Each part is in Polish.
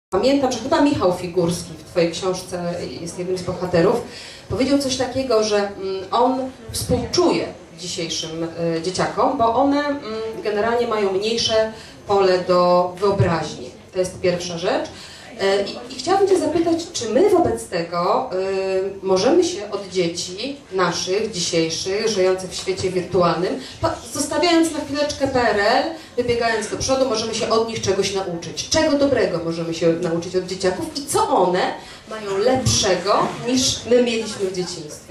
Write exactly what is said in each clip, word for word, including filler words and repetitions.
Pamiętam, że chyba Michał Figurski w twojej książce jest jednym z bohaterów, powiedział coś takiego, że on współczuje dzisiejszym dzieciakom, bo one generalnie mają mniejsze pole do wyobraźni. To jest pierwsza rzecz. I, i chciałabym cię zapytać, czy my wobec tego y, możemy się od dzieci naszych, dzisiejszych, żyjących w świecie wirtualnym, zostawiając na chwileczkę P R L, wybiegając do przodu, możemy się od nich czegoś nauczyć. Czego dobrego możemy się nauczyć od dzieciaków i co one mają lepszego niż my mieliśmy w dzieciństwie?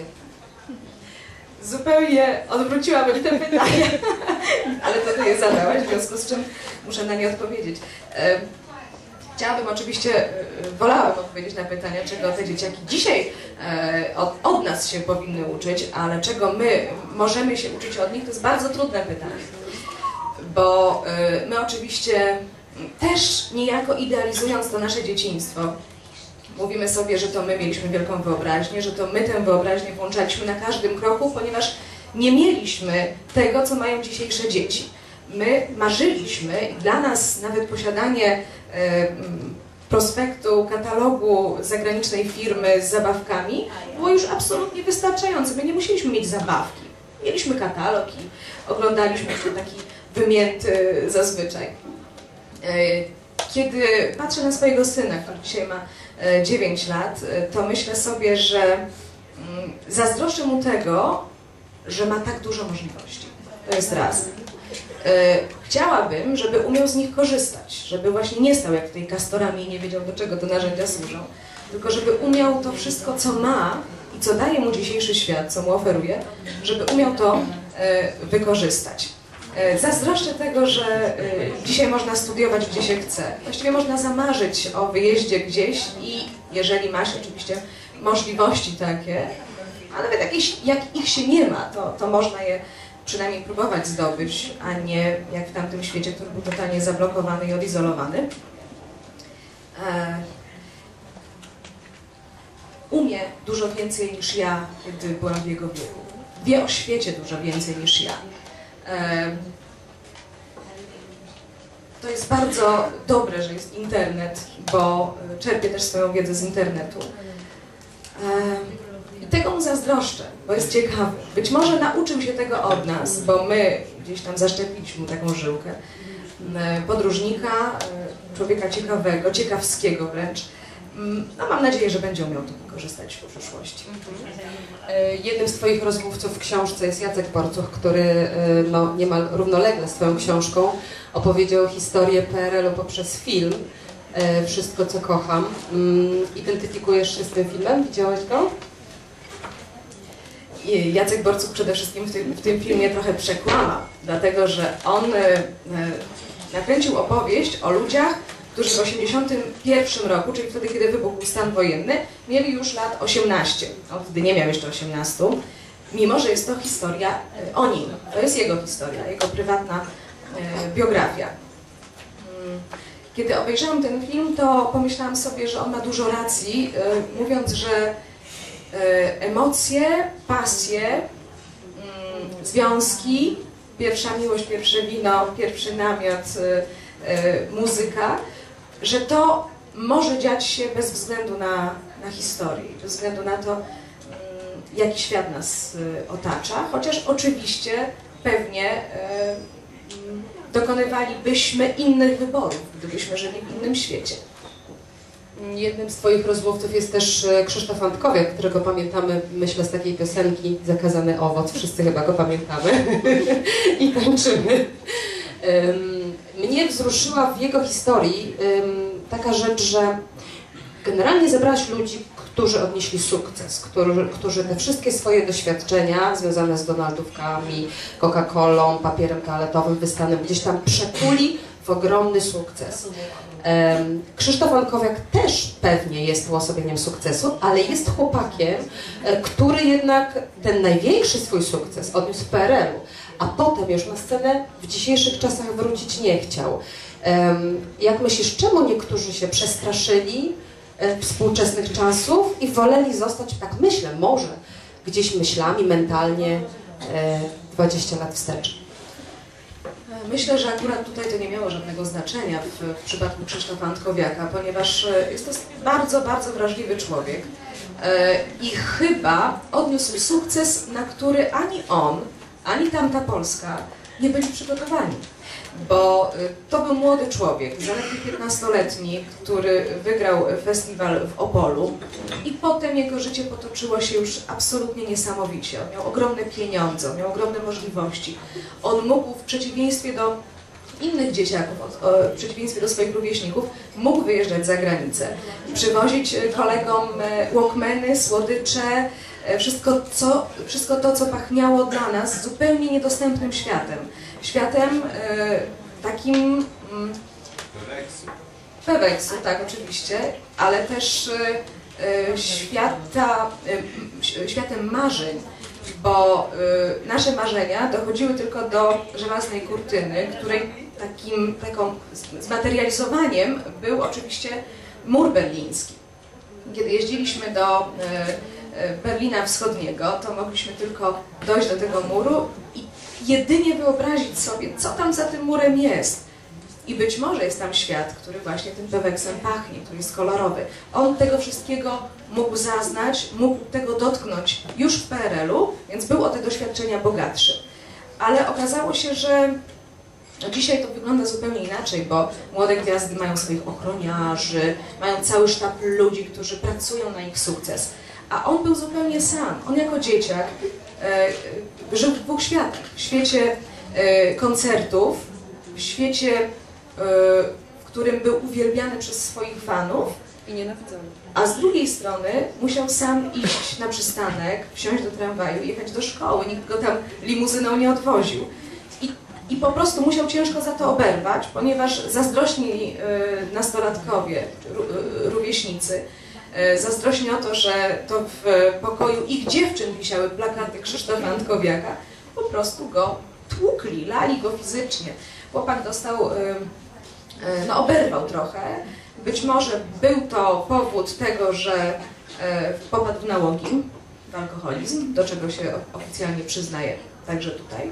Zupełnie odwróciłabym te pytania, ale to ty je zadałaś, w związku z czym muszę na nie odpowiedzieć. Chciałabym oczywiście, wolałabym odpowiedzieć na pytania, czego te dzieciaki dzisiaj od, od nas się powinny uczyć, ale czego my możemy się uczyć od nich, to jest bardzo trudne pytanie. Bo my oczywiście też niejako idealizując to nasze dzieciństwo, mówimy sobie, że to my mieliśmy wielką wyobraźnię, że to my tę wyobraźnię włączaliśmy na każdym kroku, ponieważ nie mieliśmy tego, co mają dzisiejsze dzieci. My marzyliśmy i dla nas nawet posiadanie e, prospektu, katalogu zagranicznej firmy z zabawkami było już absolutnie wystarczające. My nie musieliśmy mieć zabawki. Mieliśmy katalog i oglądaliśmy to taki wymięty zazwyczaj. E, kiedy patrzę na swojego syna, który dzisiaj ma e, dziewięć lat, e, to myślę sobie, że mm, zazdroszczę mu tego, że ma tak dużo możliwości. To jest raz. Chciałabym, żeby umiał z nich korzystać, żeby właśnie nie stał jak tutaj kastorami i nie wiedział, do czego te narzędzia służą, tylko żeby umiał to wszystko, co ma i co daje mu dzisiejszy świat, co mu oferuje, żeby umiał to wykorzystać. Zazdroszczę tego, że dzisiaj można studiować gdzie się chce. Właściwie można zamarzyć o wyjeździe gdzieś i jeżeli ma się oczywiście możliwości takie, a nawet jakieś, jak ich się nie ma, to, to można je przynajmniej próbować zdobyć, a nie jak w tamtym świecie, który był totalnie zablokowany i odizolowany. E, umie dużo więcej niż ja, gdy byłam w jego wieku. Wie o świecie dużo więcej niż ja. E, to jest bardzo dobre, że jest internet, bo czerpię też swoją wiedzę z internetu. E, I tego mu zazdroszczę, bo jest ciekawy. Być może nauczył się tego od nas, bo my gdzieś tam zaszczepiliśmy mu taką żyłkę. Podróżnika, człowieka ciekawego, ciekawskiego wręcz. No mam nadzieję, że będzie umiał to wykorzystać w przyszłości. Mhm. Jednym z twoich rozmówców w książce jest Jacek Borcuch, który no, niemal równolegle z twoją książką opowiedział historię P R L u poprzez film Wszystko, co kocham. Identyfikujesz się z tym filmem? Widziałeś go? Jacek Borcuch przede wszystkim w tym, w tym filmie trochę przekłamał, dlatego że on e, e, nakręcił opowieść o ludziach, którzy w osiemdziesiątym pierwszym roku, czyli wtedy, kiedy wybuchł stan wojenny, mieli już lat osiemnaście. On wtedy nie miał jeszcze osiemnastu, mimo że jest to historia e, o nim. To jest jego historia, jego prywatna e, biografia. Kiedy obejrzałam ten film, to pomyślałam sobie, że on ma dużo racji, e, mówiąc, że emocje, pasje, związki, pierwsza miłość, pierwsze wino, pierwszy namiot, muzyka, że to może dziać się bez względu na, na historię, bez względu na to, jaki świat nas otacza, chociaż oczywiście pewnie dokonywalibyśmy innych wyborów, gdybyśmy żyli w innym świecie. Jednym z twoich rozmówców jest też Krzysztof Antkowiak, którego pamiętamy, myślę, z takiej piosenki Zakazany owoc. Wszyscy chyba go pamiętamy i tańczymy. Mnie wzruszyła w jego historii taka rzecz, że generalnie zebrałaś ludzi, którzy odnieśli sukces, którzy, którzy te wszystkie swoje doświadczenia związane z Donaldówkami, Coca-Colą, papierem toaletowym, wystanem gdzieś tam przekuli w ogromny sukces. Krzysztof Antkowiak też pewnie jest uosobieniem sukcesu, ale jest chłopakiem, który jednak ten największy swój sukces odniósł w P R L u, a potem już na scenę w dzisiejszych czasach wrócić nie chciał. Jak myślisz, czemu niektórzy się przestraszyli współczesnych czasów i woleli zostać, tak myślę, może gdzieś myślami, mentalnie dwadzieścia lat wstecz? Myślę, że akurat tutaj to nie miało żadnego znaczenia w, w przypadku Krzysztofa Antkowiaka, ponieważ jest to bardzo, bardzo wrażliwy człowiek i chyba odniósł sukces, na który ani on, ani tamta Polska nie byli przygotowani. Bo to był młody człowiek, zaledwie piętnastoletni, który wygrał festiwal w Opolu i potem jego życie potoczyło się już absolutnie niesamowicie. On miał ogromne pieniądze, on miał ogromne możliwości. On mógł w przeciwieństwie do innych dzieciaków, w przeciwieństwie do swoich rówieśników, mógł wyjeżdżać za granicę, przywozić kolegom walkmany, słodycze, wszystko, co, wszystko to, co pachniało dla nas zupełnie niedostępnym światem. Światem e, takim... Mm, Peweksu, tak, oczywiście, ale też e, e, świata, e, światem marzeń, bo e, nasze marzenia dochodziły tylko do żelaznej kurtyny, której takim, taką zmaterializowaniem był oczywiście mur berliński. Kiedy jeździliśmy do e, Berlina Wschodniego, to mogliśmy tylko dojść do tego muru i jedynie wyobrazić sobie, co tam za tym murem jest. I być może jest tam świat, który właśnie tym peweksem pachnie, który jest kolorowy. On tego wszystkiego mógł zaznać, mógł tego dotknąć już w P R L u, więc był o te doświadczenia bogatszy. Ale okazało się, że dzisiaj to wygląda zupełnie inaczej, bo młode gwiazdy mają swoich ochroniarzy, mają cały sztab ludzi, którzy pracują na ich sukces. A on był zupełnie sam. On jako dzieciak e, żył w dwóch światach. W świecie e, koncertów, w świecie, e, w którym był uwielbiany przez swoich fanów i nienawidzony. A z drugiej strony musiał sam iść na przystanek, wsiąść do tramwaju i jechać do szkoły. Nikt go tam limuzyną nie odwoził. I, i po prostu musiał ciężko za to oberwać, ponieważ zazdrośni e, nastolatkowie, rówieśnicy, zazdrośni o to, że to w pokoju ich dziewczyn wisiały plakaty Krzysztofa Antkowiaka, po prostu go tłukli, lali go fizycznie. Chłopak dostał, no oberwał trochę. Być może był to powód tego, że popadł w nałogi, w alkoholizm, do czego się oficjalnie przyznaje także tutaj.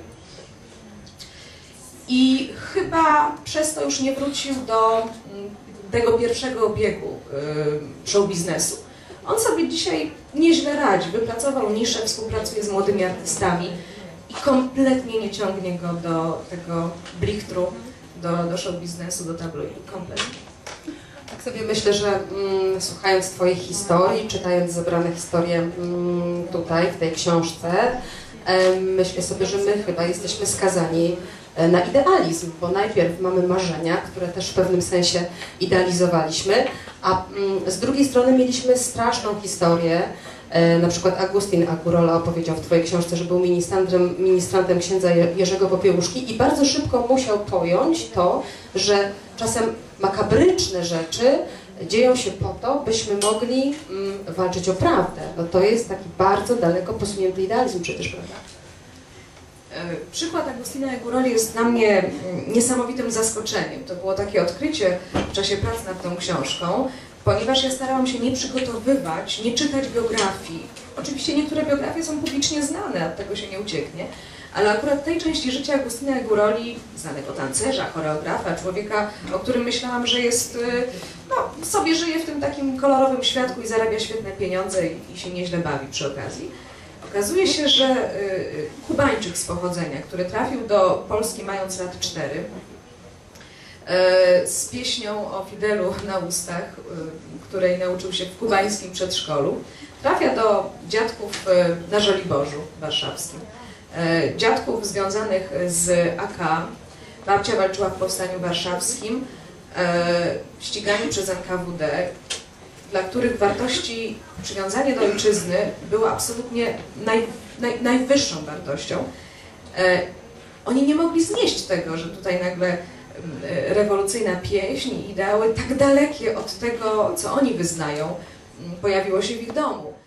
I chyba przez to już nie wrócił do tego pierwszego obiegu y, show biznesu. On sobie dzisiaj nieźle radzi, wypracował niszę, współpracuje z młodymi artystami i kompletnie nie ciągnie go do tego blichtru, do, do show biznesu, do tabloidu, kompletnie. Tak sobie myślę, że mm, słuchając Twoich historii, czytając zebrane historie mm, tutaj, w tej książce, e, myślę sobie, że my chyba jesteśmy skazani na idealizm, bo najpierw mamy marzenia, które też w pewnym sensie idealizowaliśmy, a z drugiej strony mieliśmy straszną historię. Na przykład Agustin Agurola opowiedział w Twojej książce, że był ministrantem, ministrantem księdza Jerzego Popiełuszki i bardzo szybko musiał pojąć to, że czasem makabryczne rzeczy dzieją się po to, byśmy mogli walczyć o prawdę. No to jest taki bardzo daleko posunięty idealizm przecież, prawda? Przykład Agustina Aguroli jest dla mnie niesamowitym zaskoczeniem. To było takie odkrycie w czasie prac nad tą książką, ponieważ ja starałam się nie przygotowywać, nie czytać biografii. Oczywiście niektóre biografie są publicznie znane, od tego się nie ucieknie, ale akurat tej części życia Agustina Aguroli, znanego tancerza, choreografa, człowieka, o którym myślałam, że jest, no, sobie żyje w tym takim kolorowym światku i zarabia świetne pieniądze i, i się nieźle bawi przy okazji. Okazuje się, że Kubańczyk z pochodzenia, który trafił do Polski mając lat cztery, z pieśnią o Fidelu na ustach, której nauczył się w kubańskim przedszkolu, trafia do dziadków na Żoliborzu warszawskim. Dziadków związanych z A K. Babcia walczyła w Powstaniu Warszawskim, ścigani przez N K W D, dla których wartości, przywiązanie do ojczyzny było absolutnie naj, naj, najwyższą wartością. E, oni nie mogli znieść tego, że tutaj nagle e, rewolucyjna pieśń i ideały tak dalekie od tego, co oni wyznają, pojawiło się w ich domu.